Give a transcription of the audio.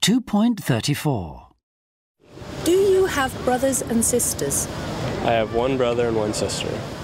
2.34. Do you have brothers and sisters? I have one brother and one sister.